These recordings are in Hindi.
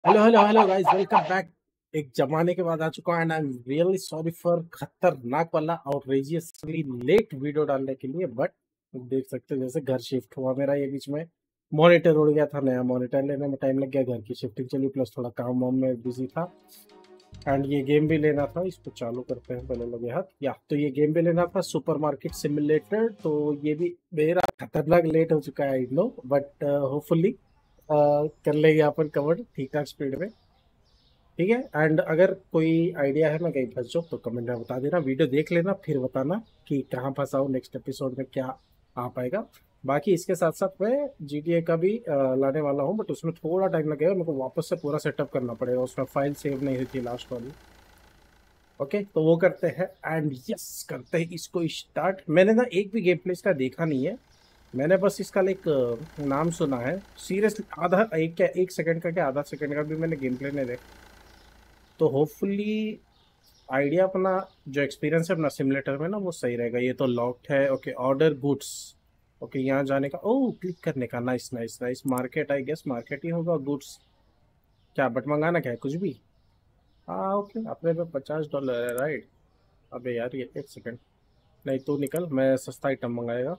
Hello hello hello guys, welcome back. एक जमाने के बाद आ चुका हूं and I am really sorry for खतरनाक वाला आउटरेजियसली लेट वीडियो डालने के लिए। बट देख सकते हो जैसे घर शिफ्ट हुआ मेरा, ये बीच में मॉनिटर उड़ गया था। नया मॉनिटर लेने में टाइम लग गया, घर की शिफ्टिंग चली, प्लस थोड़ा काम वाम में बिजी था। एंड ये गेम भी लेना था, इसको चालू करते हैं पहले लगे हाथ। या तो ये गेम भी लेना था, सुपरमार्केट सिमुलेटर, तो ये भी मेरा खतरनाक लेट हो चुका है आई नो, बट होपफुली कर लेंगे अपन कवर ठीक ठाक स्पीड में। ठीक है। एंड अगर कोई आइडिया है मैं कहीं फंस जाऊँ तो कमेंट में बता देना, वीडियो देख लेना फिर बताना कि कहाँ फंसा हूँ, नेक्स्ट एपिसोड में क्या आ पाएगा। बाकी इसके साथ साथ मैं GTA का भी लाने वाला हूँ, बट उसमें थोड़ा टाइम लगेगा, मेरे को वापस से पूरा सेटअप करना पड़ेगा, उसमें फाइल सेव नहीं हुई थी लास्ट वाली। ओके, तो वो करते हैं एंड यस करते हैं इसको स्टार्ट। मैंने ना एक भी गेम प्ले इसका देखा नहीं है, मैंने बस इसका एक नाम सुना है। सीरियसली आधा एक क्या, 1 सेकंड का क्या, आधा सेकंड का भी मैंने गेम प्ले नहीं देखा। तो होपफुली आइडिया अपना, जो एक्सपीरियंस है अपना सिमुलेटर में ना, वो सही रहेगा। ये तो लॉक्ड है। Okay, order goods. ओके, यहाँ जाने का, ओह क्लिक करने का, nice nice nice. Market, I guess market ही होगा। गुड्स क्या, बट मंगाना क्या है, कुछ भी। हाँ ओके, अपने पे $50 है, राइट। अबे यार ये 1 सेकंड, नहीं तू निकल, मैं सस्ता आइटम मंगाएगा।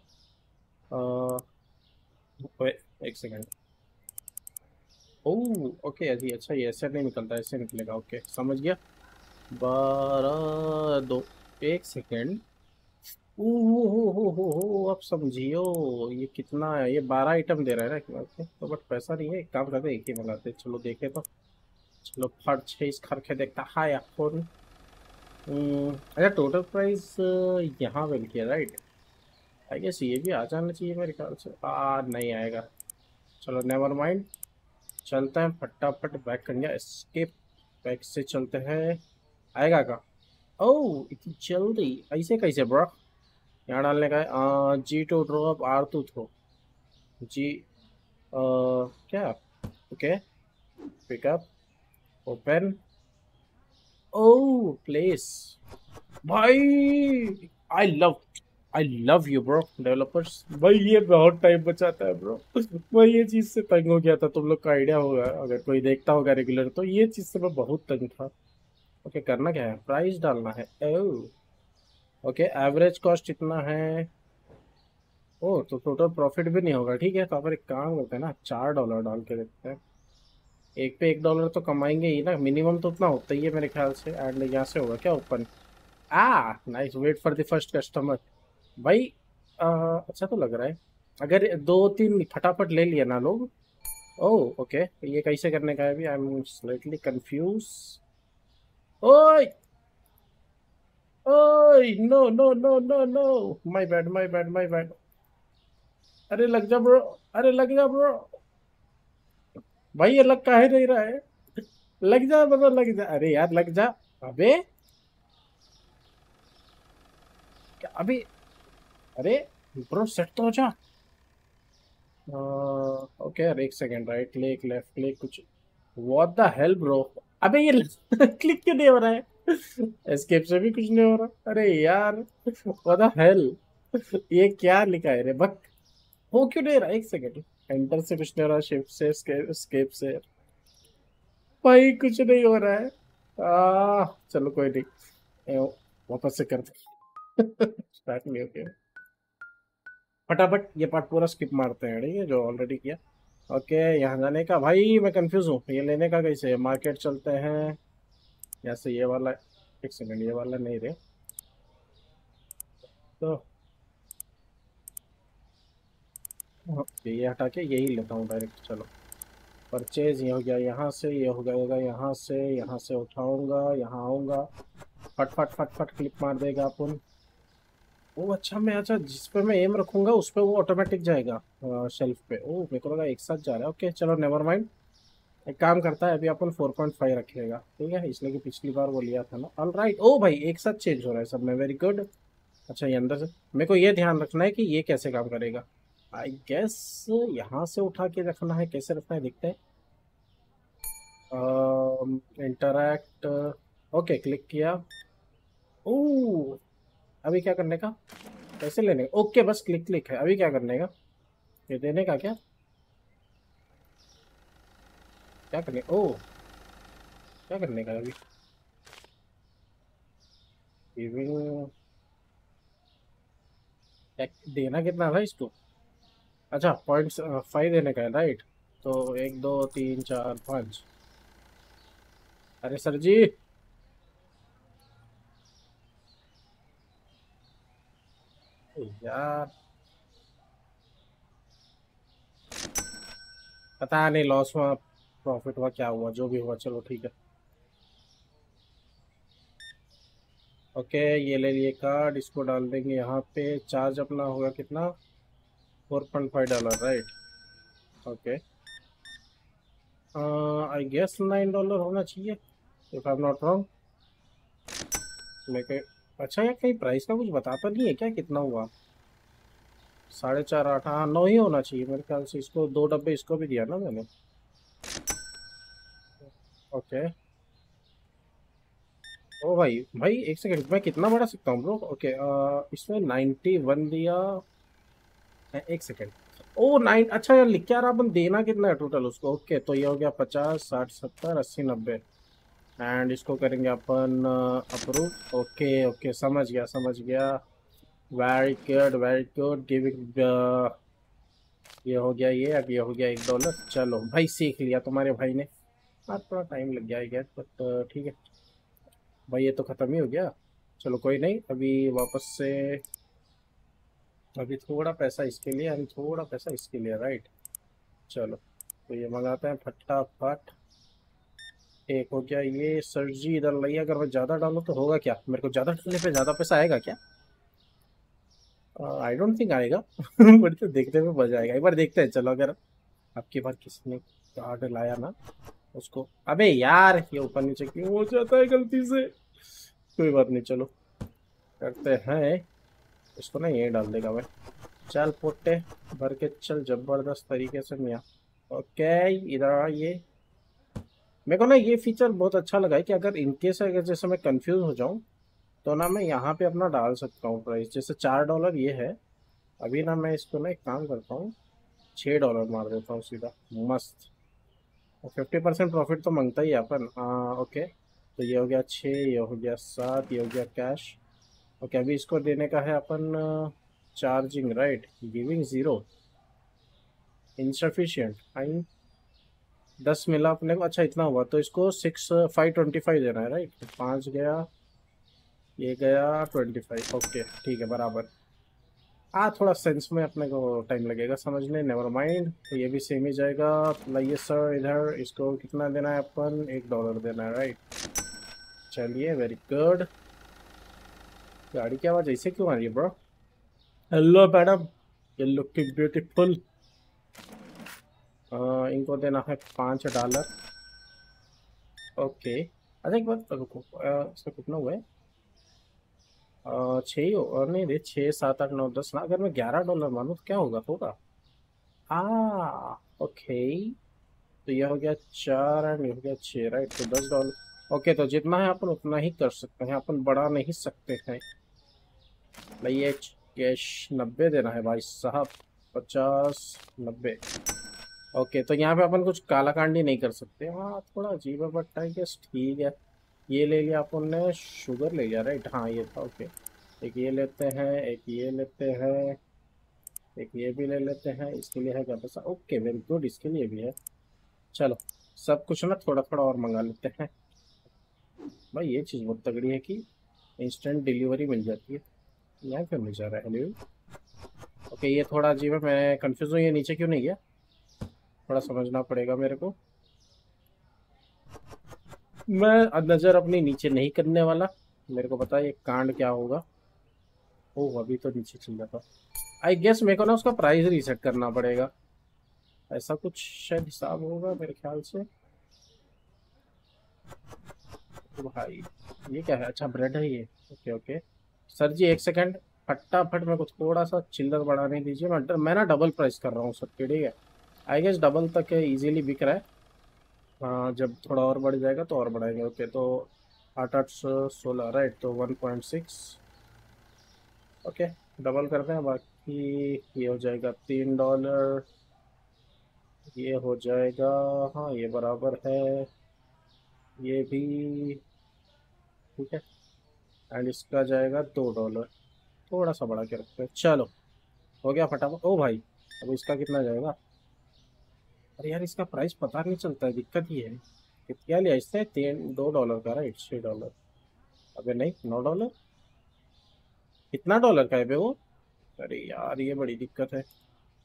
ओए 1 सेकंड। ओह ओके, अजी अच्छा, ये ऐसे नहीं निकलता, ऐसे निकलेगा। ओके समझ गया। 12 2, 1 सेकंड। हो, अब समझियो ये कितना है। ये 12 आइटम दे रहा है ना, ओके तो बट पैसा नहीं है। एक काम करते हैं, एक ही मंगाते हैं, चलो देखे तो। चलो फट से इस खर के देखता है या फोन। अच्छा, टोटल प्राइस यहाँ पे लिखिए, राइट। आई गेस ये भी आ जाना चाहिए मेरे ख्याल से। नहीं आएगा। चलो नेवर माइंड, चलते हैं फटाफट बैक कर लिया, एस्केप। बैक से चलते हैं। आएगा का। ओह इतनी जल्दी, ऐसे कैसे ब्रो। यहाँ डालने का है G to drop R to throw. G क्या। Okay, pickup, open. Oh place. भाई I love, I love you bro developers भाई, ये बहुत टाइम बचाता है ब्रो। मैं ये चीज से तंग हो गया था, तुम लोग का आइडिया होगा अगर कोई देखता होगा रेगुलर, तो ये चीज से मैं बहुत तंग था। ओके, करना क्या है, प्राइस डालना है। ओह ओके, एवरेज कॉस्ट इतना है। ओ तो टोटल प्रॉफिट भी नहीं होगा, ठीक है। तो अपन एक काम करते हैं ना, $4 डाल के देखते हैं। एक पे $1 तो कमाएंगे ही ना, मिनिमम तो उतना होता ही है मेरे ख्याल से। एंड यहाँ से होगा क्या open. Nice, wait for the first customer. भाई अच्छा तो लग रहा है। अगर 2 3 फटाफट ले लिया ना लोग। ओह ओके, ये कैसे करने का है अभी, आई एम स्लाइटली कंफ्यूज। ओए ओए, no no no no no, my bad my bad my bad. अरे लग जा ब्रो, अरे लग जा ब्रो। भाई ये लग काहे नहीं रहा है। लग जा ब्रो, लग जा, अरे यार लग जा। अबे क्या अभी। अरे ब्रो सेट तो हो जा। ओके यार 1 second, right click left click कुछ। What the hell bro. अबे ये क्लिक क्यों नहीं हो रहा है, एस्केप से भी कुछ नहीं हो रहा, अरे यार व्हाट द हेल। ये क्या लिखा है रे बक। हो क्यों नहीं रहा, 1 सेकेंड। एंटर से कुछ नहीं हो रहा, शिफ्ट से escape से। भाई कुछ नहीं हो रहा है। चलो कोई नहीं, ए, वापस से करते। स्टार्ट नहीं हो गया। फटाफट ये पार्ट पूरा स्किप मारते हैं, ठीक है, जो ऑलरेडी किया। ओके, यहाँ जाने का भाई मैं कंफ्यूज हूँ, ये लेने का कैसे, मार्केट चलते हैं या से ये वाला। 1 सेकंड, ये वाला नहीं रे। तो ये हटा के यही लेता हूँ डायरेक्ट, चलो। परचेज ये हो गया, यहाँ से ये हो जाएगा, यहाँ से उठाऊंगा, यहाँ आऊंगा। फट फट फट फट क्लिक मार देगा अपन। ओ अच्छा, मैं अच्छा जिस पे मैं एम रखूंगा उस पे वो ऑटोमेटिक जाएगा शेल्फ पे। ओ मेरे को लगा एक साथ जा रहा है। ओके चलो नेवर माइंड। एक काम करता है, अभी अपन 4.5 रखिएगा, ठीक है, इसलिए कि पिछली बार वो लिया था ना। ऑल राइट, ओ भाई एक साथ चेंज हो रहा है सब में, वेरी गुड। अच्छा ये अंदर से मेरे को ये ध्यान रखना है कि ये कैसे काम करेगा। आई गेस यहाँ से उठा के रखना है, कैसे रखना है देखते हैं। इंटरैक्ट। ओके क्लिक किया। ओ अभी क्या करने का, कैसे लेने का, ओके बस क्लिक क्लिक है, अभी क्या करने का, ये देने का क्या, क्या करने, ओ क्या करने का है अभी? गिविंग देना कितना था इसको? अच्छा, 0.5 देने का है, राइट? तो 1 2 3 4 5। अरे सर जी, यार पता नहीं लॉस हुआ प्रॉफिट हुआ क्या हुआ, जो भी हुआ चलो ठीक है। ओके, ये ले लिए कार्ड, इसको डाल देंगे यहाँ पे। चार्ज अपना होगा कितना? $4.5, राइट? ओके, आई गेस $9 होना चाहिए, if I am not wrong. लेके अच्छा, यार कहीं प्राइस का कुछ बताता नहीं है क्या कितना हुआ? 4.5 8, हाँ 9 ही होना चाहिए मेरे ख्याल से। इसको 2 डब्बे इसको भी दिया ना मैंने। ओके। ओ भाई भाई, एक सेकंड, मैं कितना बढ़ा सकता हूँ ब्रो? ओके, इसमें 91 दिया। एक सेकंड। ओ नाइन, अच्छा यार लिख क्या रहा, अपन देना कितना है टोटल उसको? ओके, तो ये हो गया 50 60 70 80 90। एंड इसको करेंगे अपन अप्रूव। ओके ओके, समझ गया समझ गया। Very good very good, giving. ये हो गया ये, अब ये हो गया $1। चलो भाई, सीख लिया तुम्हारे भाई ने। हाँ थोड़ा टाइम लग गया आई गेस, बट ठीक है भाई, ये तो ख़त्म ही हो गया। चलो कोई नहीं, अभी वापस से। अभी थोड़ा पैसा इसके लिए, अभी थोड़ा पैसा इसके लिए, राइट? चलो, तो ये मंगाते हैं फटाफट। एक हो गया ये। सर जी इधर लाइए, अगर मैं ज़्यादा डालूँ तो होगा क्या? मेरे को ज़्यादा डालने पे ज़्यादा पैसा आएगा क्या? आई डोंट थिंक आएगा। बट तो देखने में मजा आएगा, एक बार देखते हैं चलो। अगर आपकी बार किसने कार्ड लाया ना, उसको। अबे यार, ये ऊपर नीचे क्यों हो जाता है गलती से? कोई बात नहीं, चलो करते हैं। इसको ना ये डाल देगा मैं। चल पोटे, भर के चल जबरदस्त तरीके से मियाँ। ओके, इधर आ ये। मेरे को ना ये फीचर बहुत अच्छा लगा है कि अगर इनकेस अगर जैसे मैं कंफ्यूज हो जाऊं, तो ना मैं यहाँ पे अपना डाल सकता हूँ प्राइस। जैसे $4 ये है। अभी ना मैं इसको ना एक काम करता हूँ, $6 मार देता हूँ सीधा। मस्त। और 50% प्रॉफिट तो मांगता ही है अपन। ओके, तो ये हो गया 6, ये हो गया 7, ये हो गया कैश। ओके, अभी इसको देने का है अपन charging, right? Giving 0, insufficient I. 10 मिला अपने को, अच्छा इतना हुआ, तो इसको 525 देना है, राइट? 5 गया, ये गया 25। ओके ठीक है, बराबर। थोड़ा सेंस में अपने को टाइम लगेगा समझने, नेवर माइंड। तो ये भी सेम ही जाएगा। लाइए सर इधर, इसको कितना देना है अपन? $1 देना है, राइट? चलिए, वेरी गुड। गाड़ी की आवाज़ ऐसे क्यों आ रही है ब्रो? हेलो मैडम, ये लुकिंग ब्यूटीफुल। इनको देना है $5। ओके, अच्छा एक बात रुको, इसका कितना हुआ है? छः ही और नहीं रे, 6 7 8 9 10 ना। अगर मैं $11 मानूँ तो क्या होगा? होगा। ओके, तो ये हो गया 4 एंड ये हो गया 6, राइट? तो $10। ओके, तो जितना है अपन उतना ही कर सकते हैं, अपन बढ़ा नहीं सकते हैं। ये कैश 90 देना है भाई साहब। 50 90। ओके, तो यहाँ पे अपन कुछ काला कांडी नहीं कर सकते। हाँ थोड़ा अजीब है, बट आई गेस ठीक है। ये ले लिया अपन ने, शुगर ले लिया, राइट? हाँ ये था। ओके, एक ये लेते हैं, एक ये लेते हैं, एक ये भी ले लेते हैं। इसके लिए है क्या पैसा? ओके वेरी गुड, इसके लिए भी है। चलो, सब कुछ ना थोड़ा थोड़ा और मंगा लेते हैं। भाई ये चीज़ बहुत तगड़ी है कि इंस्टेंट डिलीवरी मिल जाती है। यहाँ क्यों नहीं जा रहा है डिलीवरी? ओके, ये थोड़ा अजीब है, मैं कंफ्यूज हूँ, ये नीचे क्यों नहीं गया? थोड़ा समझना पड़ेगा मेरे को। मैं नज़र अपनी नीचे नहीं करने वाला। मेरे को पता है ये कांड क्या होगा। ओह, अभी तो नीचे चल जाता। आई गेस मेरे को ना उसका प्राइस रीसेट करना पड़ेगा, ऐसा कुछ शायद हिसाब होगा मेरे ख्याल से। तो भाई ये क्या है? अच्छा ब्रेड है ये। ओके ओके, सर जी एक सेकंड, फटाफट मेरे को थोड़ा सा चिल्लर बढ़ाने दीजिए। मैं ना डबल प्राइस कर रहा हूँ सबके, ठीक है? आई गेस डबल तक इजीली बिक रहा है। हाँ, जब थोड़ा और बढ़ जाएगा तो और बढ़ाएंगे। ओके, तो 8 8 16, राइट? तो 1.6। ओके, डबल करते हैं बाकी। ये हो जाएगा $3, ये हो जाएगा। हाँ ये बराबर है। ये भी ठीक है। एंड इसका जाएगा $2। थोड़ा सा बढ़ा के रखते हैं, चलो हो गया फटाफट। ओ भाई, अब इसका कितना जाएगा? अरे यार इसका प्राइस पता नहीं चलता है, दिक्कत ही है। क्या लिया इसने? $2 का, राइट? $6। अबे नहीं, $9। कितना डॉलर का है बे वो? अरे यार ये बड़ी दिक्कत है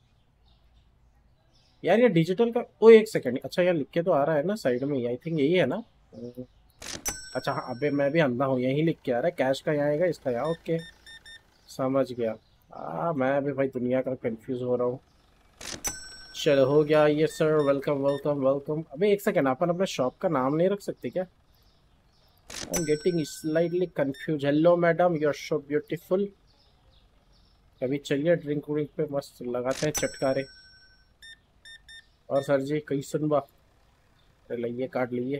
यार। ये डिजिटल का, ओ एक सेकंड, अच्छा यार लिख के तो आ रहा है ना साइड में, आई थिंक यही है ना। अच्छा हाँ, अबे मैं भी अंधा हूँ, यही लिख के आ रहा है, कैश का यहाँ आएगा, इसका यहाँ। ओके, समझ गया। मैं अभी भाई दुनिया का कंफ्यूज हो रहा हूँ। चलो हो गया ये सर, वेलकम वेलकम वेलकम। अबे एक सेकंड, अपन अपने शॉप का नाम नहीं रख सकते क्या? I am getting slightly confuse. Hello madam, you are so beautiful. कभी चलिए ड्रिंक व्रिंक पे मस्त लगाते हैं चटकारे। और सर जी कई सुनबा, अरे लिए काट लिए।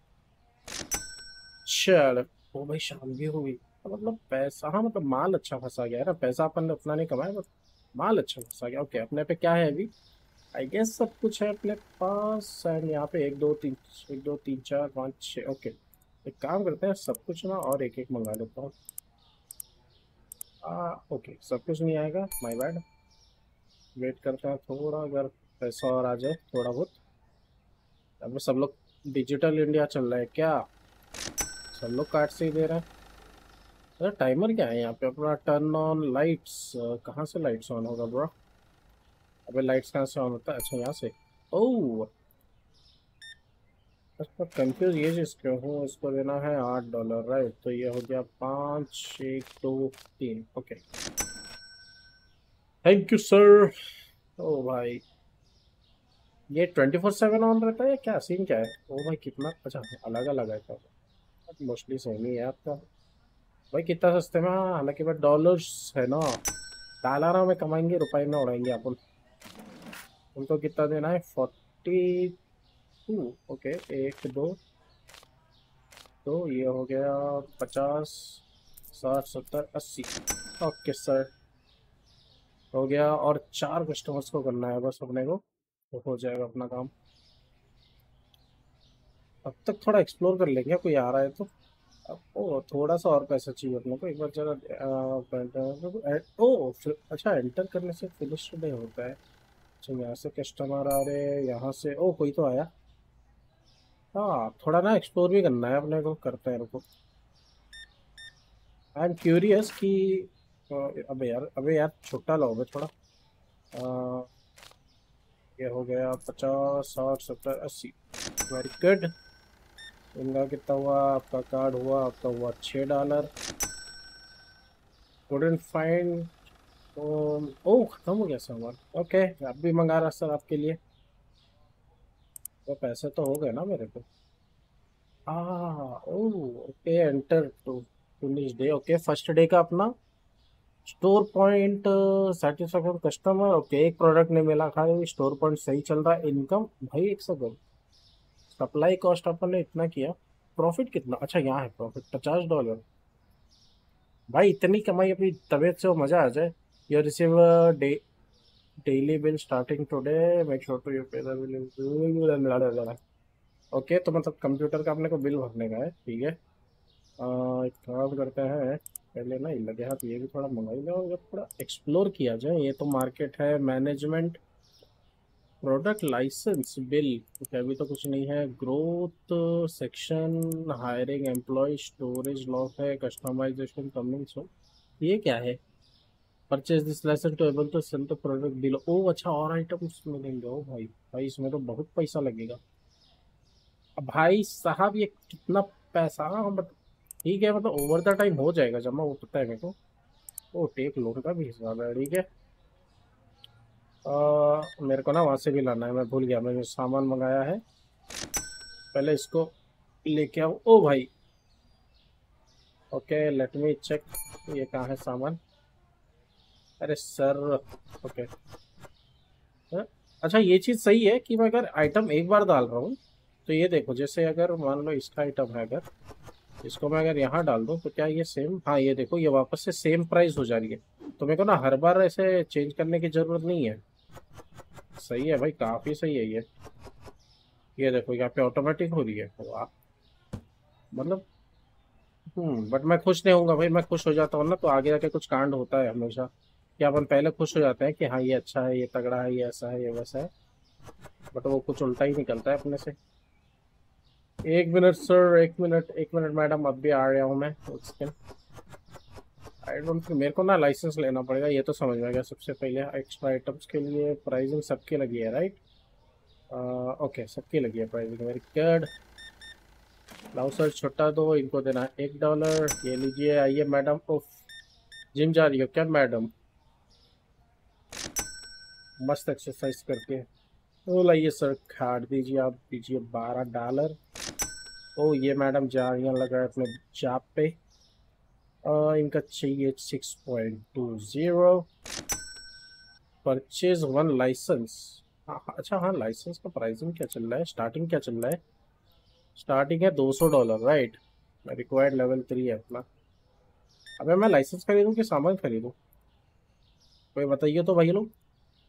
चल, ओ भाई शाम भी हुई। मतलब पैसा, हाँ मतलब माल अच्छा फंसा गया है ना, पैसा अपन ने उतना नहीं कमाया बस माल अच्छा फंसा गया। ओके, अपने पे क्या है अभी? आई गेस सब कुछ है अपने पास। एंड यहाँ पे 1 2 3 ओके, एक काम करते हैं, सब कुछ ना और एक एक मंगा लेता हूँ। ओके, सब कुछ नहीं आएगा, माय बैड। वेट करते हैं थोड़ा, अगर पैसा और आ जाए थोड़ा बहुत। अब सब लोग डिजिटल इंडिया चल रहा है क्या? सब लोग कार्ड से ही दे रहे हैं। अरे टाइमर क्या है यहाँ पे अपना? टर्न ऑन लाइट्स, कहाँ से लाइट्स ऑन होगा ब्रो? अबे लाइट्स कहाँ से ऑन होता है? अच्छा यहाँ से। ओह, इसका कंफ्यूज ये चीज़ क्यों हूँ? इसको देना है $8, राइट? तो ये हो गया 5 1 2 3। Okay, thank you sir. ओ भाई, ये 24/7 ऑन रहता है या क्या सीन क्या है? ओ भाई कितना, अच्छा अलग अलग है क्या? मोस्टली सेम ही है आपका। भाई कितना सस्ते में, हाँ हालांकि बट डॉलर्स है ना, डॉलर में कमाएंगे, रुपए में उड़ाएंगे अपन। उनको कितना देना है? 42। ओके, 1 2, तो ये हो गया 50 60 70 80। ओके सर, हो गया। और 4 कस्टमर्स को करना है बस अपने को, तो हो जाएगा अपना काम। अब तक थोड़ा एक्सप्लोर कर लेंगे, कोई आ रहा है तो। अब ओ थोड़ा सा और पैसा चाहिए अपने को, एक बार जरा अच्छा एंटर करने से फिनिश डे होता है। अच्छा यहाँ से कस्टमर आ रहे हैं, यहाँ से ओ कोई तो आया। हाँ थोड़ा ना एक्सप्लोर भी करना है अपने को, करते हैं रुको। आई एम क्यूरियस कि अबे यार छोटा लो बे थोड़ा। अ, ये हो गया 50 60 70 80। Very good. इनका कितना हुआ? आपका कार्ड हुआ, आपका हुआ $6। couldn't find. ओह खत्म हो गया सामान। ओके, आप भी मंगा रहा सर आपके लिए। तो पैसे तो हो गए ना मेरे को। Oh okay, enter to finish day. Okay, first day का अपना store point satisfaction customer. Okay, एक प्रोडक्ट नहीं मिला, खाली स्टोर पॉइंट सही चल रहा है। इनकम भाई एक सेकंड, सप्लाई कॉस्ट अपन ने इतना किया, प्रॉफिट कितना? अच्छा यहाँ है प्रॉफिट $50। भाई इतनी कमाई अपनी तबीयत से हो, मजा आ जाए। You receive day daily bill starting today, make sure to you pay the bill. Okay, तो मतलब कंप्यूटर का अपने को बिल भरने का है, ठीक है। एक काम करते हैं, पहले ना ये लगे हाथ ये भी थोड़ा मंगाई लो, और थोड़ा एक्सप्लोर किया जाए। ये तो मार्केट है, management, product license, bill. Okay, अभी तो कुछ नहीं है। Growth section, hiring employ, storage lock है, कस्टमाइजेशन कमिंग सो। ये क्या है? Purchase this license to able to sell the product below. ओ अच्छा, और आइटम्स मिलेंगे। ओ भाई, भाई इसमें तो बहुत पैसा लगेगा। अब भाई साहब ये कितना पैसा, हाँ बट ठीक है, मतलब ओवर द टाइम हो जाएगा जमा, वो पता है मेरे को। ओ टेक लोन का भी हिसाब है, ठीक है। मेरे को ना वहाँ से भी लाना है, मैं भूल गया, मैंने जो सामान मंगाया है पहले इसको लेके आओ। ओ भाई, ओके लेट मी चेक, ये कहाँ है सामान? अरे सर, ओके। अच्छा ये चीज़ सही है कि मैं अगर आइटम एक बार डाल रहा हूँ, तो ये देखो, जैसे अगर मान लो इसका आइटम है, अगर इसको मैं अगर यहाँ डाल दूँ तो क्या ये सेम, हाँ ये देखो ये वापस से सेम प्राइस हो जा रही है। तो मेरे को ना हर बार ऐसे चेंज करने की ज़रूरत नहीं है। सही है भाई, काफ़ी सही है ये। ये देखो यहाँ पे ऑटोमेटिक हो रही है, वाह। मतलब बट मैं खुश नहीं होऊंगा भाई। मैं खुश हो जाता हूँ ना तो आगे जाके कुछ कांड होता है हमेशा। कि अपन पहले खुश हो जाते हैं कि हाँ ये अच्छा है, ये तगड़ा है, ये ऐसा है, ये वैसा है, बट वो कुछ उल्टा ही निकलता है अपने से। 1 minute sir, 1 minute, 1 minute madam, अब भी आ रहा हूँ मैं। आई डोंट थिंक मेरे को ना लाइसेंस लेना पड़ेगा, ये तो समझ में आ गया। सबसे पहले एक्स्ट्रा आइटम्स के लिए प्राइसिंग सबकी लगी है, राइट? ओके, सबकी लगी है प्राइसिंग, वेरी गुड। लाओ सर, छोटा दो, इनको देना है $1। ये लीजिए, आइए मैडम। उफ, जिम जा रही हो क्या मैडम? मस्त एक्सरसाइज करके। तो लाइए सर, काट दीजिए, आप दीजिए $12। ओ ये मैडम जा रही हैं, लग रहा है अपने जॉब पे। इनका चाहिए 6.20। Purchase one license. हाँ हाँ, अच्छा हाँ, लाइसेंस का प्राइसिंग क्या चल रहा है, स्टार्टिंग क्या चल रहा है? स्टार्टिंग है $200, राइट? रिक्वायर्ड लेवल 3 है अपना। अबे मैं लाइसेंस खरीदूँ कि सामान खरीदूँ? कोई बताइए तो भाई लोग।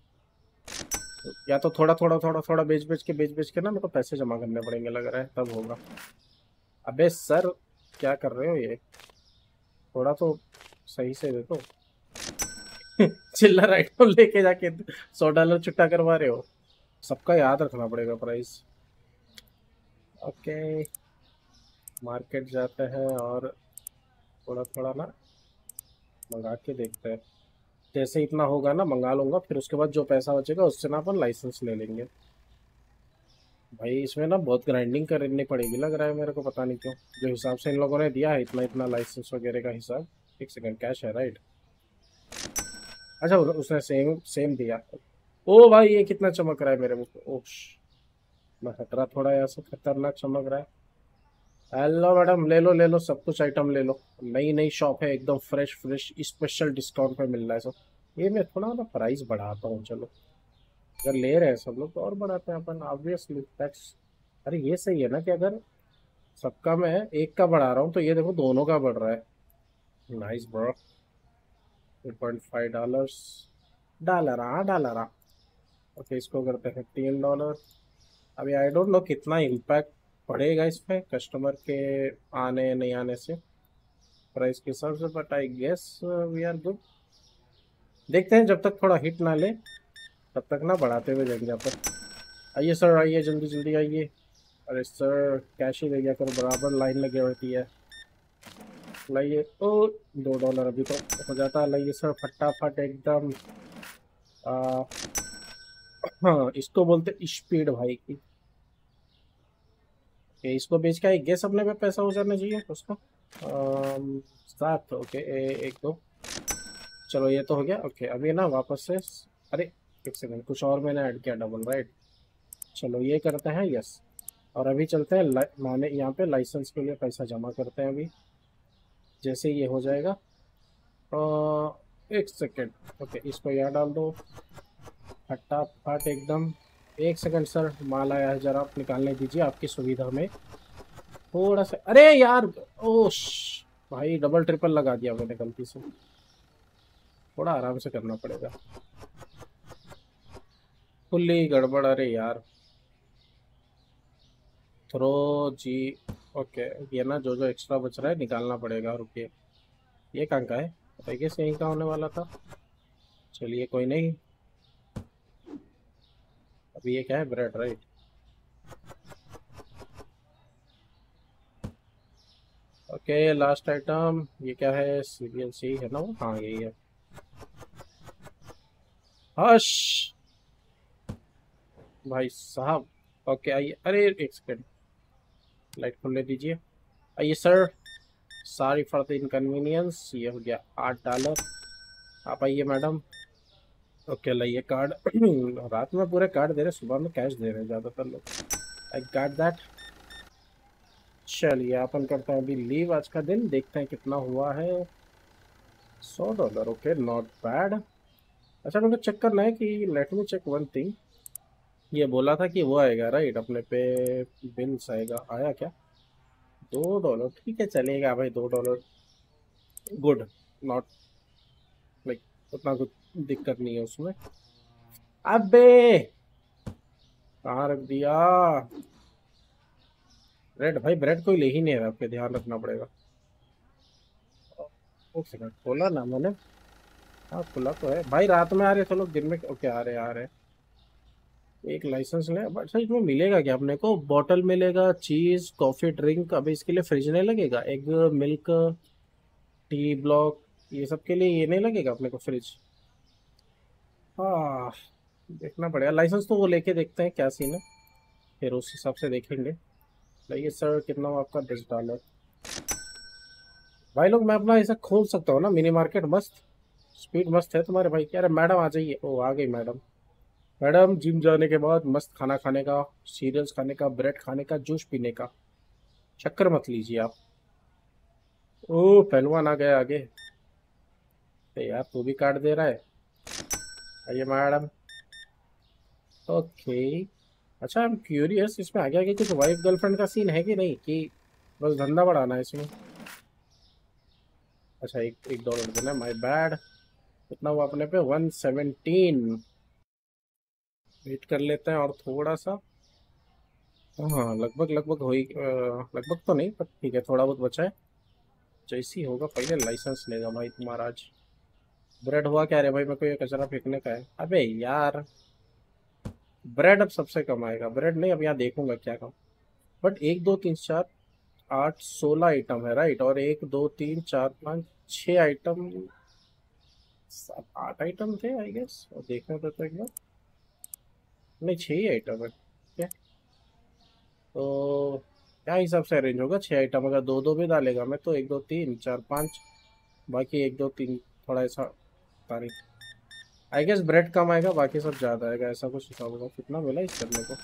या तो थोड़ा थोड़ा थोड़ा थोड़ा बेच बेच के ना मेरे को पैसे जमा करने पड़ेंगे, लग रहा है तब होगा। अबे सर, क्या कर रहे हो ये? थोड़ा तो सही से दे दो। चिल्लर आइटम लेके जाके $100 चुट्टा करवा रहे हो। सबका याद रखना पड़ेगा प्राइस। ओके, मार्केट जाते हैं और थोड़ा थोड़ा ना मंगा के देखते हैं। जैसे इतना होगा ना मंगा लूंगा, फिर उसके बाद जो पैसा बचेगा उससे ना अपन लाइसेंस ले लेंगे। भाई इसमें ना बहुत ग्राइंडिंग करनी पड़ेगी लग रहा है मेरे को, पता नहीं क्यों। जो हिसाब से इन लोगों ने दिया है, इतना इतना लाइसेंस वगैरह का हिसाब। एक सेकंड, कैश है राइट? अच्छा, उसने सेम सेम दिया। ओ भाई, ये कितना चमक रहा है मेरे मुंह पे, ओश। मैं खतरा थोड़ा यहाँ से खतरनाक चमक रहा है। हेलो मैडम, ले लो ले लो, सब कुछ आइटम ले लो। नई नई शॉप है, एकदम फ्रेश फ्रेश, स्पेशल डिस्काउंट पे मिल रहा है सब। ये मैं थोड़ा ना प्राइस बढ़ाता हूँ, चलो। अगर ले रहे हैं सब लोग तो और बढ़ाते हैं अपन, ऑब्वियसली टैक्स। अरे ये सही है ना कि अगर सबका मैं एक का बढ़ा रहा हूँ तो ये देखो दोनों का बढ़ रहा है। Nice bro. $2.5। डॉलर, हाँ डॉलर, हाँ। ओके, इसको करते हैं $3। अभी आई डोंट नो कितना इम्पैक्ट पड़ेगा इस पे कस्टमर के आने नहीं आने से, प्राइस के हिसाब से, but I guess we are good. देखते हैं, जब तक थोड़ा हिट ना ले तब तक ना बढ़ाते हुए जाएंगे अपन। आइए सर, आइए जल्दी जल्दी आइए। अरे सर, कैश ही दे दिया करो, बराबर लाइन लगी रहती है। लाइए ओ, $2 अभी तो हो जाता। लाइए सर, फटाफट एकदम। आ, हाँ, इसको बोलते स्पीड भाई की। ओके, इसको बेच के आई गेस अपने पे पैसा हो जाना चाहिए उसका। 7, ओके, एक दो। चलो ये तो हो गया। ओके, अभी ना वापस से। अरे एक सेकंड, कुछ और मैंने ऐड किया डबल, राइट? चलो ये करते हैं, यस। और अभी चलते हैं माने यहाँ पे लाइसेंस के लिए पैसा जमा करते हैं अभी। जैसे ये हो जाएगा। एक सेकेंड। ओके, इसको यहाँ डाल दो फटाफट एकदम। एक सेकंड सर, माल आया है, जरा आप निकालने दीजिए, आपकी सुविधा में। थोड़ा सा, अरे यार, ओश। भाई डबल ट्रिपल लगा दिया मैंने गलती से। थोड़ा आराम से करना पड़ेगा। फुल्ली गड़बड़, अरे यार। थ्रो जी। ओके, ये ना जो जो एक्स्ट्रा बच रहा है निकालना पड़ेगा, रुकिए। ये कहाँ का है? बताइए, यहीं का होने वाला था। चलिए कोई नहीं। अभी ये क्या है, bread, right? Okay, last item ये क्या है? CBLC है ना वो? हाँ यही है। हश भाई साहब। ओके आइए, अरे एक सेकेंड, लाइट खुलने दीजिए। आइए sir, sorry for the inconvenience. ये हो गया $8। आप आइए मैडम। ओके, लाइए कार्ड। रात में पूरे कार्ड दे रहे, सुबह में कैश दे रहे हैं ज़्यादातर लोग। I got that. चलिए अपन करते हैं अभी लीव आज का दिन, देखते हैं कितना हुआ है। $100, ओके, नॉट बैड। अच्छा, मेरे को चेक करना है कि, let me check one thing. ये बोला था कि वो आएगा राइट अपने पे, बिल्स आएगा, आया क्या? $2, ठीक है चलेगा भाई, $2 गुड। नॉट लाइक उतना कुछ दिक्कत नहीं है उसमें। अबे कहाँ रख दिया? ब्रेड भाई, ब्रेड कोई ले ही नहीं रहा, आपके ध्यान रखना पड़ेगा। एक सेकंड, खोला ना मैंने। हाँ खुला तो है भाई, रात में आ रहे थे लोग, दिन में ओके आ रहे। एक लाइसेंस ले, बट सर इसमें मिलेगा क्या अपने को? बॉटल मिलेगा, चीज, कॉफी, ड्रिंक। अभी इसके लिए फ्रिज नहीं लगेगा? एग, मिल्क, टी ब्लॉक, ये सब के लिए ये नहीं लगेगा अपने को फ्रिज? हाँ, देखना पड़ेगा लाइसेंस तो, वो लेके देखते हैं क्या सीन है, फिर उस हिसाब से देखेंगे। लाइए सर, कितना हुआ आपका? $10। भाई लोग, मैं अपना ऐसा खोल सकता हूँ ना मिनी मार्केट? मस्त स्पीड मस्त है तुम्हारे भाई। क्या, अरे मैडम आ जाइए। ओ आ गई मैडम। मैडम, जिम जाने के बाद मस्त खाना खाने का, सीरियल्स खाने का, ब्रेड खाने का, जूस पीने का, चक्कर मत लीजिए आप। ओ पहलवान आ गया आगे। अरे यार, तू भी काट दे रहा है। आइए मैडम। ओके। अच्छा, आई एम क्यूरियस, इसमें आगे आगे कुछ वाइफ गर्लफ्रेंड का सीन है कि नहीं, कि बस धंधा बढ़ाना है इसमें? अच्छा, एक $1 देना, माई बैड। कितना हुआ अपने पे? 117। वेट कर लेते हैं और थोड़ा सा। हाँ लगभग लगभग हो ही लगभग तो नहीं, पर ठीक है, थोड़ा बहुत बचा है। जैसी होगा पहले लाइसेंस लेगा भाई तुम्हारा आज। ब्रेड हुआ क्या रे भाई? मेरे को ये कचरा फेंकने का है। अबे यार, ब्रेड अब सबसे कम आएगा। ब्रेड नहीं, अब यहाँ देखूंगा क्या कम। बट 1 2 3 4 8 16 आइटम है राइट, और 1 2 3 4 5 6 आइटम, 7 8 आइटम थे आई गेस, और देखने तो एक बार। नहीं, 6 ही आइटम है क्या? तो क्या हिसाब से अरेंज होगा? 6 आइटम अगर दो दो भी डालेगा मैं, तो 1 2 3 4 5, बाकी 1 2 3 थोड़ा ऐसा पता नहीं। आई गेस ब्रेड कम आएगा, बाकी सब ज़्यादा आएगा, ऐसा कुछ हिसाब होगा। कितना मिला इस करने को?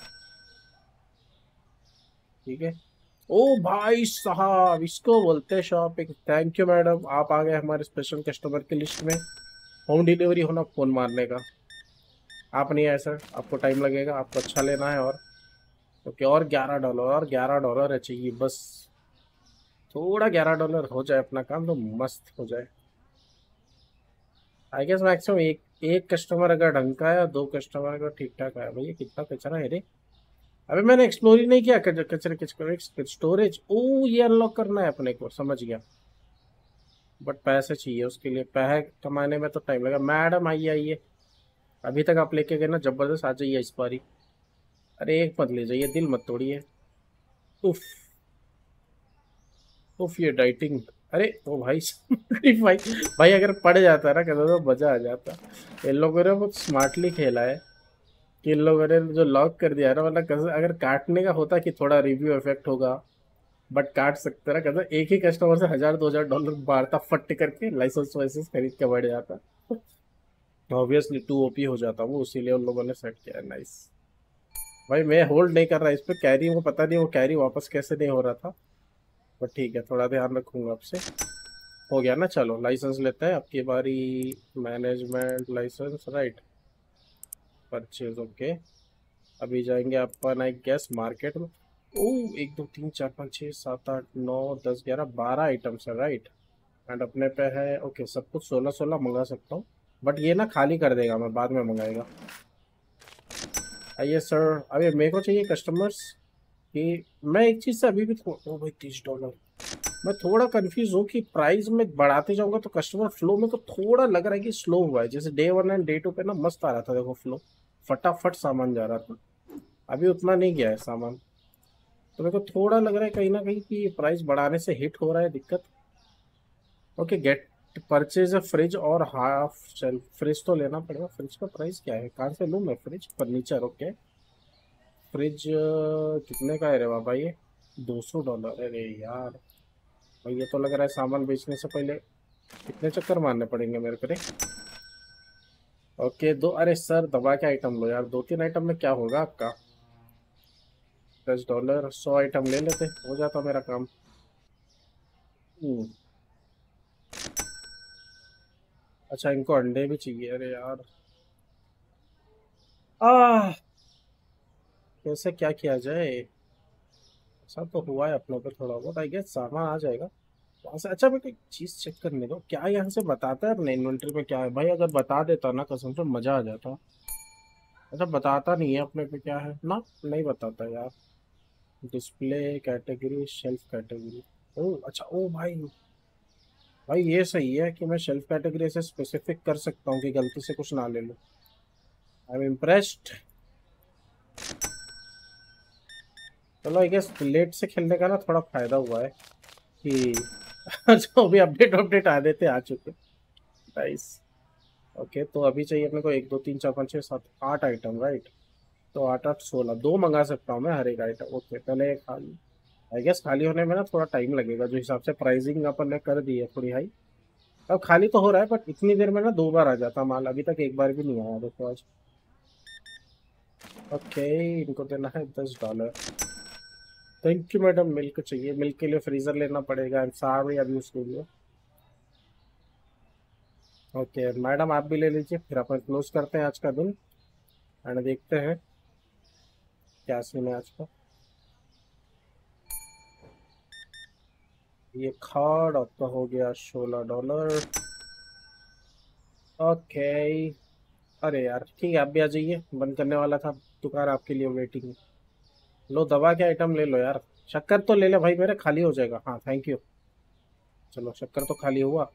ठीक है। ओ भाई साहब, इसको बोलते हैं शॉपिंग। थैंक यू मैडम, आप आ गए हमारे स्पेशल कस्टमर की लिस्ट में। होम डिलीवरी होना फ़ोन मारने का। आप नहीं आए सर, आपको टाइम लगेगा, आपको अच्छा लेना है। और ओके, और $11, और $11 है चाहिए बस। थोड़ा $11 हो जाए अपना काम तो मस्त हो जाए। आई गेस मैक्सिमम एक एक कस्टमर अगर ढंग का है, और 2 कस्टमर अगर ठीक ठाक है। भैया कितना कचरा है रे। अबे मैंने एक्सप्लोर ही नहीं किया। कचरे कचरे स्टोरेज, ओ ये अनलॉक करना है अपने को, समझ गया। बट पैसे चाहिए उसके लिए, पैसे कमाने में तो टाइम लगेगा। मैडम आइए आइए, अभी तक आप लेके गए ना, जबरदस्त, आ जाइए इस बारी। अरे एक मत ले जाइए, दिल मत तोड़िए। उफ। उफ, ये डाइटिंग। अरे ओ भाई भाई, भाई अगर पड़ जाता ना कहता तो मजा आ जाता। इन लोगों ने बहुत स्मार्टली खेला है, कि इन लोगों ने जो लॉक कर दिया ना, वरना अगर काटने का होता कि थोड़ा रिव्यू इफेक्ट होगा, बट काट सकते ना, कहता एक ही कस्टमर से $1000 2,000 मारता फट करके, लाइसेंस वाइसेंस खरीद के बढ़ जाता। ऑब्वियसली टू ओपी हो जाता वो, इसीलिए उन लोगों ने सेट किया। नाइस। भाई मैं होल्ड नहीं कर रहा इस पे कैरी, वो पता नहीं वो कैरी वापस कैसे नहीं हो रहा था, बट ठीक है, थोड़ा ध्यान रखूंगा आपसे। हो गया ना, चलो लाइसेंस लेते हैं आपकी बारी। Management license right, purchase okay. अभी जाएंगे अपन आई गेस मार्केट में। ओ 1 2 3 4 5 6 7 8 9 10 11 12 आइटम्स है राइट। एंड अपने पे है ओके, सब कुछ 16 16 मंगा सकता हूँ। बट ये ना खाली कर देगा, मैं बाद में मंगाएगा। आइए सर। अभी मेरे को चाहिए कस्टमर्स कि मैं एक चीज़ से अभी भी ओ भाई $30। मैं थोड़ा कंफ्यूज हूँ कि प्राइस में बढ़ाते जाऊंगा तो कस्टमर फ्लो में, तो थोड़ा लग रहा है कि स्लो हुआ है। जैसे Day 1 एंड Day 2 पे ना मस्त आ रहा था, देखो फ्लो, फटाफट सामान जा रहा था। अभी उतना नहीं गया है सामान, तो मेरे को थोड़ा लग रहा है कहीं ना कहीं कि प्राइस बढ़ाने से हिट हो रहा है दिक्कत। Okay, get purchase a fridge और हाफ शेल्फ। फ्रिज तो लेना पड़ेगा। फ्रिज का प्राइस क्या है, कहाँ से लूँ मैं फ्रिज? Furniture okay. फ्रिज कितने का है रे बाबा ये? $200। अरे यार भाई, ये तो लग रहा है सामान बेचने से पहले कितने चक्कर मारने पड़ेंगे मेरे को रे। ओके दो, अरे सर दबा के आइटम लो यार, 2 3 आइटम में क्या होगा आपका? $10, 100 आइटम ले लेते, हो जाता मेरा काम। हम्म, अच्छा इनको अंडे भी चाहिए, अरे यार। आह, कैसे क्या किया जाए? ऐसा तो हुआ है अपनों पे थोड़ा बहुत, आई गेस सामान आ जाएगा वहाँ से। अच्छा, मैं एक चीज़ चेक करने दो, क्या यहाँ से बताता है अपने इन्वेंट्री में क्या है? भाई अगर बता देता ना कसम से मज़ा आ जाता। अच्छा बताता नहीं है अपने पे क्या है ना, नहीं बताता यार। Display category, shelf category. ओ अच्छा, ओ भाई, भाई ये सही है कि मैं शेल्फ कैटेगरी से स्पेसिफिक कर सकता हूँ कि गलती से कुछ ना ले लो। I am impressed. चलो आई गेस लेट से खेलने का ना थोड़ा फायदा हुआ है कि जो भी अपडेट अपडेट आ देते आ चुके। नाइस। ओके, तो अभी चाहिए अपने को 1 2 3 4 5 6 7 8 आइटम, राइट? तो 8 8 16 दो मंगा सकता हूँ मैं हर एक आइटम। ओके, पहले खाली, आई गेस खाली होने में ना थोड़ा टाइम लगेगा, जो हिसाब से प्राइसिंग अपन ने कर दी है थोड़ी हाई। अब खाली तो हो रहा है, बट इतनी देर में ना 2 बार आ जाता माल, अभी तक एक बार भी नहीं आया देखो आज। ओके, इनको देना है $10। Thank you madam. मिल्क चाहिए, मिल्क के लिए फ्रीजर लेना पड़ेगा, सारे अभी उसके लिए। ओके मैडम, आप भी ले लीजिए, फिर अपन क्लोज करते हैं आज का दिन एंड देखते हैं क्या सीन है आज का। ये कार्ड आपका हो गया $16। ओके। अरे यार ठीक है, आप भी आ जाइए, बंद करने वाला था दुकान, आपके लिए वेटिंग। लो दवा के आइटम ले लो यार। शक्कर तो ले ले भाई मेरे, खाली हो जाएगा। हाँ थैंक यू। चलो शक्कर तो खाली हुआ।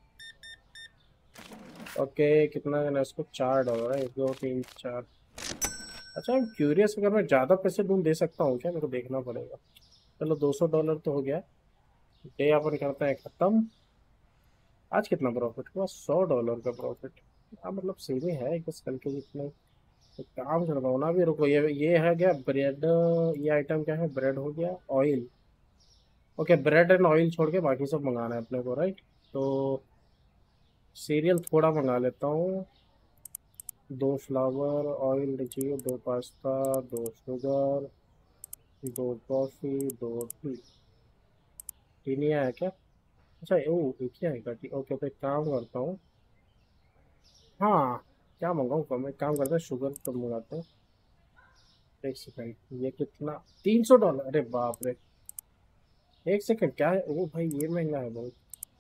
ओके, कितना देना है इसको? $4 है। 1 2 3 4। अच्छा, आई एम क्यूरियस, अगर मैं ज़्यादा पैसे दूँ दे सकता हूँ क्या? मेरे को देखना पड़ेगा। चलो $200 तो हो गया। डे अपन करते हैं खत्म। आज कितना प्रॉफिट हुआ? $100 का प्रॉफिट। हाँ मतलब सेम ही है बस कल के जितने। तो काम करता हूँ ना अभी, रुको, ये है गया ब्रेड। ये आइटम क्या है? ब्रेड हो गया, oil. Okay, bread and oil छोड़ के बाकी सब मंगाना है अपने को, राइट? तो सीरियल थोड़ा मंगा लेता हूँ। 2 फ्लावर, ऑयल चाहिए, 2 pasta, 2 sugar, 2 coffee, 2 tea. Tea नहीं आया क्या? अच्छा ओ, एक ही आएगा टी। ओके, तो एक काम करता हूँ। हाँ, क्या मंगाऊँ? कम एक काम करते हैं, शुगर तो मंगाते हैं। एक सेकंड, ये कितना? $300? अरे बाप रे। एक सेकंड, क्या है? ओ भाई ये महंगा है बहुत।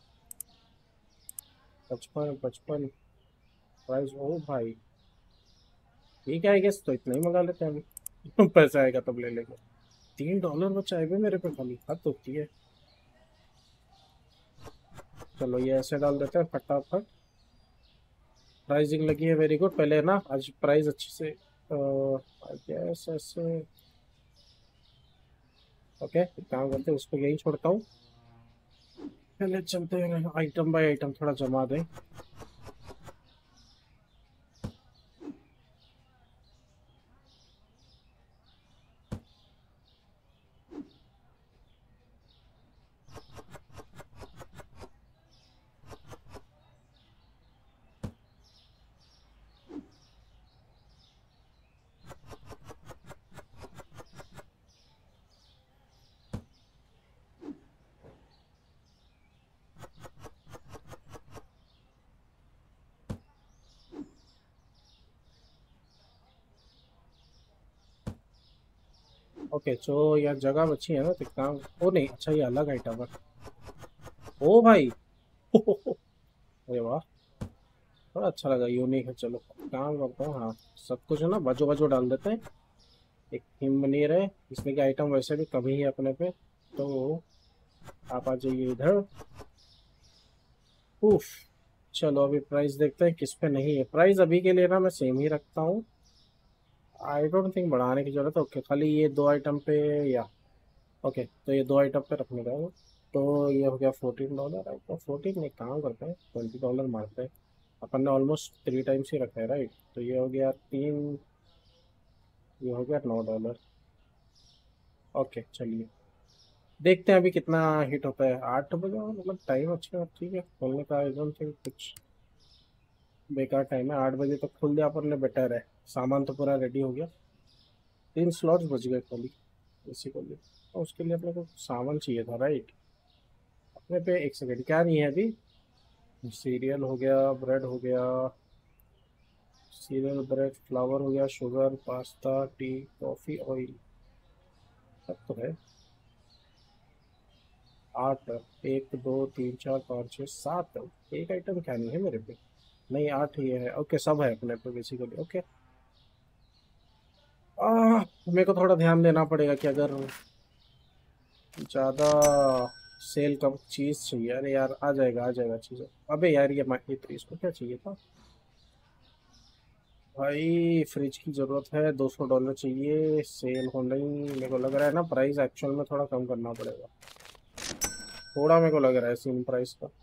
55 55 प्राइस, ओ भाई। ठीक है, आई गेस तो इतना ही मंगा लेते हैं अभी। पैसा आएगा तब ले लेंगे। $3 बचा है बे मेरे पे, खाली हद होती है। चलो ये ऐसे डाल देते हैं फटाफट। प्राइसिंग लगी है, वेरी गुड। पहले ना आज प्राइस अच्छे से आई गेस ऐसे। ओके, एक काम करते हैं, उसको यही छोड़ता हूँ। पहले चलते हैं आइटम बाय आइटम, थोड़ा जमा दें। ओके, तो यार जगह बची है ना, तो एक काम। ओ नहीं, अच्छा ये अलग आइटम है। ओ भाई। अरे वाह, बड़ा अच्छा लगा, यूनिक है। चलो काम करता हूँ, हाँ सब कुछ है ना बजो बजो डाल देते हैं। एक थीम बनी रहे, इसमें के आइटम वैसे भी कम ही है अपने पे। तो आप आ जाइए इधर। उफ। चलो अभी प्राइस देखते हैं किस पे नहीं है। प्राइस अभी के लिए ना मैं सेम ही रखता हूँ। आई डोंट थिंक बढ़ाने की जरूरत है। ओके, खाली ये 2 आइटम पे, या ओके तो ये 2 आइटम पे रखने का है। तो ये हो गया $14 है। तो 14 में काम करते हैं, $20 मारते हैं। अपन ने ऑलमोस्ट 3 टाइम्स ही रखा है, राइट? तो ये हो गया 3, ये हो गया $9। ओके चलिए, देखते हैं अभी कितना हिट होता है। 8 बजे मतलब टाइम अच्छा है, ठीक है खोलने का। आई डोंट थिंक कुछ बेकार टाइम है। 8 बजे तक खोल दिया अपन ने, बेटर है। सामान तो पूरा रेडी हो गया। 3 स्लॉट्स बच गए खाली बेसिकली। तो उसके लिए अपने को सामान चाहिए था, राइट? अपने पे एक सेकेंड, क्या नहीं है अभी? सीरियल हो गया, ब्रेड हो गया, सीरियल ब्रेड फ्लावर हो गया, sugar pasta tea coffee oil, सब तो है। 8, 1 2 3 4 5 6 7। एक आइटम क्या नहीं है मेरे पे? नहीं, 8 ये है। ओके, सब है अपने पे बेसिकली। ओके। मेरे को थोड़ा ध्यान देना पड़ेगा कि अगर ज़्यादा सेल कम चीज़ चाहिए। अरे यार आ जाएगा चीज़। अबे यार ये तो इसको क्या चाहिए था भाई। फ्रिज की ज़रूरत है, $200 चाहिए। सेल हो नहीं, मेरे को लग रहा है ना प्राइस एक्चुअल में थोड़ा कम करना पड़ेगा। थोड़ा मेरे को लग रहा है सेम प्राइस का।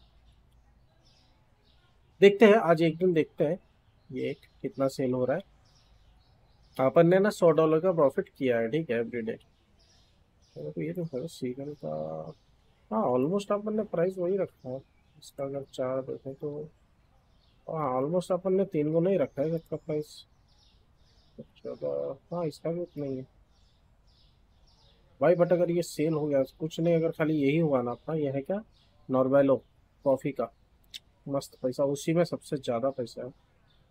देखते हैं आज एक दिन देखते हैं ये कितना सेल हो रहा है। अपन ने ना $100 का प्रॉफिट किया है, ठीक है, एवरीडे। तो ये तो है सीगल का। हाँ ऑलमोस्ट अपन ने प्राइस वही रखा है। इसका अगर चार देखें तो हाँ ऑलमोस्ट अपन ने 3 गुना ही रखा है इसका प्राइस। 14। हाँ इसका भी उतना ही है भाई। बट अगर ये सेल हो गया कुछ नहीं, अगर खाली यही हुआ ना अपना, ये है क्या, नॉर्वेलो कॉफ़ी का, मस्त पैसा उसी में, सबसे ज़्यादा पैसा है।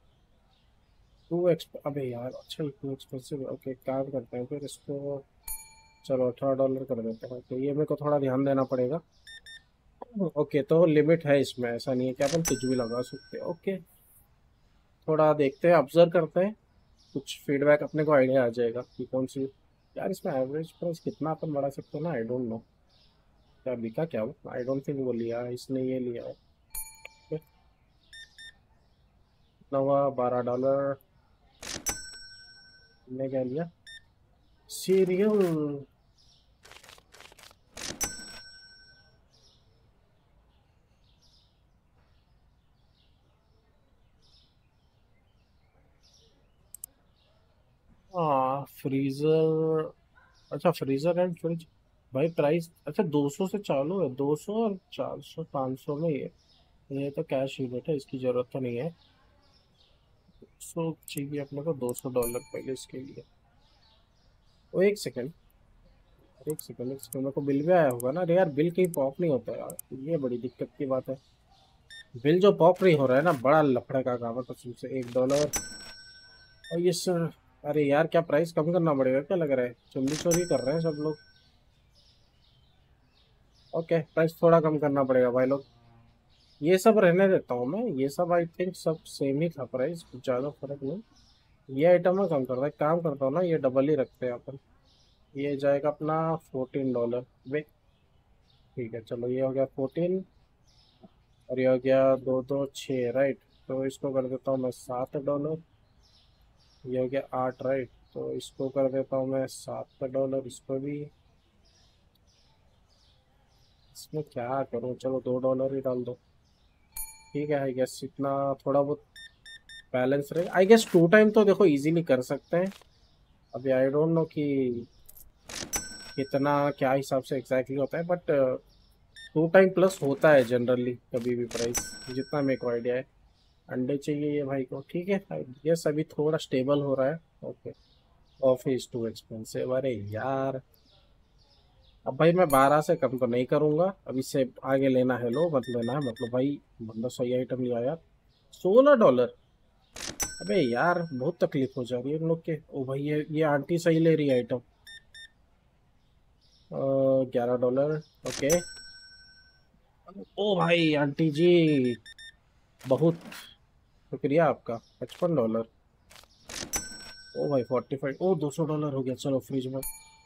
अबे यार अच्छा इतनी एक्सपेंसिव। ओके काम करते हैं फिर इसको। चलो $18 कर देते हैं, तो ये मेरे को थोड़ा ध्यान देना पड़ेगा। ओके तो लिमिट है इसमें, ऐसा नहीं है कि अपन कुछ भी लगा सकते हैं। ओके थोड़ा देखते हैं, ऑब्जर्व करते हैं, कुछ फीडबैक अपने को आइडिया आ जाएगा कि कौन सी। यार इसमें एवरेज प्राइस कितना अपन बढ़ा सकते हैं ना, आई डोंट नो। क्या बिका क्या वो, आई डोंट थिंक वो लिया है इसने, ये लिया है। Okay, नवा $12। ने क्या लिया, सीरियल। हाँ फ्रीजर। अच्छा फ्रीजर एंड फ्रिज। भाई प्राइस अच्छा 200 से चालू है, 200 और 400 500 में ये तो कैश यूनिट है, इसकी जरूरत तो नहीं है। सो चाहिए अपने को $200 पहले इसके लिए। वो एक सेकंड मेरे को बिल भी आया होगा ना। अरे यार बिल कहीं पॉप नहीं होता यार, ये बड़ी दिक्कत की बात है। बिल जो पॉप नहीं हो रहा है ना, बड़ा लफड़े का काम है कसम से। $1। और ये सर, अरे यार क्या प्राइस कम करना पड़ेगा, क्या लग रहा है चोरी चोरी कर रहे हैं सब लोग। ओके प्राइस थोड़ा कम करना पड़ेगा भाई लोग। ये सब रहने देता हूँ मैं, ये सब आई थिंक सब सेम ही था प्राइस, कुछ ज़्यादा फर्क नहीं। ये आइटम में कम करता है, काम करता हूँ ना, ये डबल ही रखते हैं अपन। ये जाएगा अपना $14। वे ठीक है चलो, ये हो गया 14। और ये हो गया दो दो छः, राइट। तो इसको कर देता हूँ मैं $7। ये हो गया 8, राइट। तो इसको कर देता हूँ मैं $7, इसको भी। इसमें क्या करूँ, चलो $2 ही डाल दो। ठीक है आई गेस इतना थोड़ा बहुत बैलेंस रहेगा आई गेस। 2 टाइम तो देखो इजीली कर सकते हैं। अभी आई डोंट नो कि कितना क्या हिसाब से एग्जैक्टली होता है, बट 2 टाइम प्लस होता है जनरली कभी भी प्राइस, जितना मेरे को आइडिया है। अंडे चाहिए ये भाई को, ठीक है आई गेस अभी थोड़ा स्टेबल हो रहा है। ओके ऑफिस टू एक्सपेंसिव, अरे यार। अब भाई मैं 12 से कम तो नहीं करूंगा, अब इससे आगे लेना है लो मत लेना है, मतलब भाई बंदा सही आइटम लिया यार। $16। अबे यार बहुत तकलीफ हो जा रही है इन लोग के। ओ भाई ये आंटी सही ले रही है आइटम। $11। ओके। ओ भाई आंटी जी, बहुत शुक्रिया आपका। $55। ओ भाई 45। ओ $200 हो गया। चलो फ्रिज में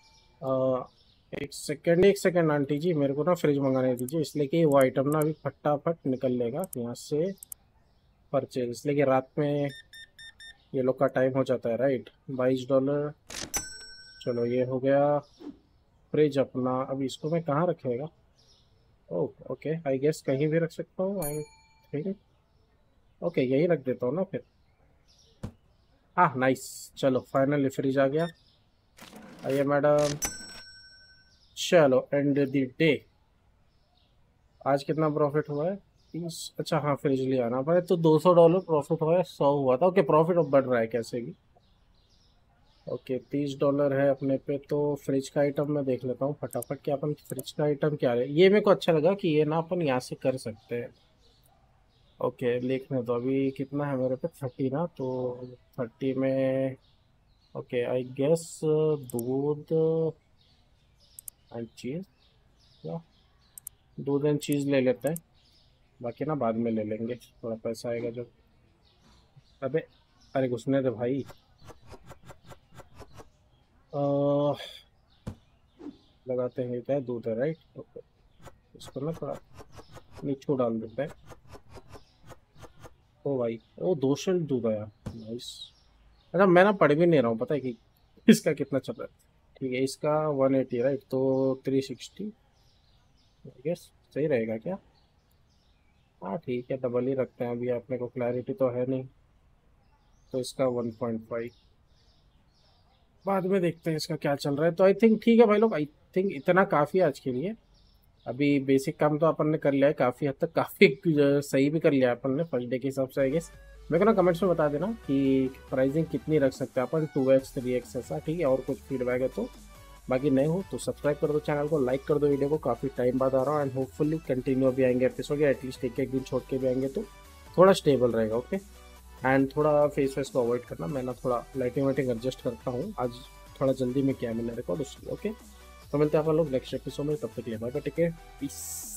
एक सेकेंड आंटी जी, मेरे को ना फ्रिज मंगाने दीजिए, इसलिए कि वो आइटम ना अभी फटाफट निकल लेगा यहाँ से परचेज, इसलिए कि रात में ये लोग का टाइम हो जाता है, राइट। $22। चलो ये हो गया फ्रिज अपना। अभी इसको मैं कहाँ रखेगा। ओह ओके आई गेस कहीं भी रख सकता हूँ आई थिंक। ओके यही रख देता हूँ ना फिर। हाँ नाइस। चलो फाइनली फ्रिज आ गया। आइए मैडम। चलो एंड द डे। आज कितना प्रॉफिट हुआ है, 30। अच्छा हाँ फ्रिज लिया ना भाई, तो $200 प्रॉफिट हुआ है, 100 हुआ था। ओके प्रॉफिट अब बढ़ रहा है कैसे भी। ओके $30 है अपने पे। तो फ्रिज का आइटम मैं देख लेता हूँ फटाफट कि अपन फ्रिज का आइटम क्या है। ये मेरे को अच्छा लगा कि ये ना अपन यहाँ से कर सकते हैं। ओके लिखने तो अभी कितना है मेरे पे, 30 ना, तो 30 में okay I guess doodh and cheese, या दूध एंड चीज़ ले लेते हैं। बाकी ना बाद में ले लेंगे, थोड़ा पैसा आएगा जब। अबे अरे घुसने दे भाई। लगाते हैं, क्या है, दूध है राइट। ओके, इसको ना थोड़ा नीचे डाल देते हैं। ओ भाई, ओ 200 दूध आया, नाइस। अच्छा मैं ना पढ़ भी नहीं रहा हूँ, पता है कि इसका कितना चल रहा है। ठीक है, इसका 180 राइट, तो 360 यस, सही रहेगा क्या? हाँ ठीक है, डबल ही रखते हैं, अभी अपने को क्लैरिटी तो है नहीं, तो इसका 1.5 बाद में देखते हैं इसका क्या चल रहा है। तो आई थिंक ठीक है भाई लोग, आई थिंक इतना काफ़ी है आज के लिए। अभी बेसिक काम तो अपन ने कर लिया है काफ़ी हद तक, काफ़ी सही भी कर लिया है अपन ने फर्स्ट डे के हिसाब से आई गेस। मेरे को ना कमेंट्स में बता देना कि प्राइसिंग कितनी रख सकते हैं अपन, 2x 3x ऐसा, ठीक है। और कुछ फीडबैक है तो, बाकी नए हो तो सब्सक्राइब कर दो चैनल को, लाइक कर दो वीडियो को, काफ़ी टाइम बाद आ रहा हूँ एंड होपफुली कंटिन्यू अभी आएंगे एपिसोड, या एटलीस्ट एक एक दिन छोड़ के भी आएंगे तो थोड़ा स्टेबल रहेगा। ओके, एंड थोड़ा फेस वेस को अवॉइड करना, मैं ना थोड़ा लाइटिंग वाइटिंग एडजस्ट करता हूँ आज, थोड़ा जल्दी में किया मैंने रिकॉर्ड उसलिए। ओके, तो मिलते हैं आप लोग नेक्स्ट एपिसोड में, तब तक के लिए bye bye, take care, piece.